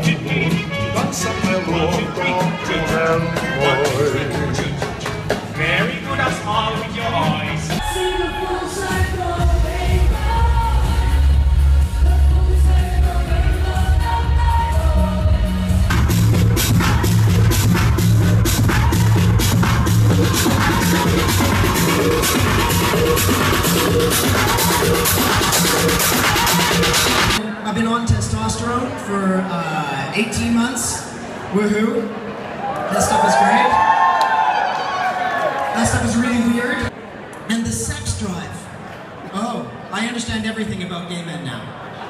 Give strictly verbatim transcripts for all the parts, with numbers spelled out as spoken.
dansa melon till en boy. Very good as all with your eyes. Sing the full circle, baby. I've been on testosterone for uh, eighteen months. Woohoo! That stuff is great. That stuff is really weird. And the sex drive. Oh, I understand everything about gay men now.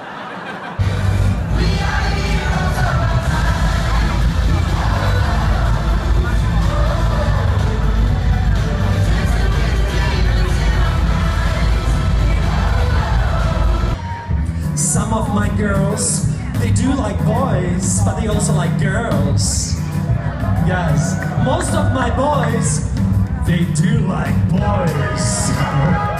Some of my girls, they do like boys, but they also like girls. Yes, most of my boys, they do like boys.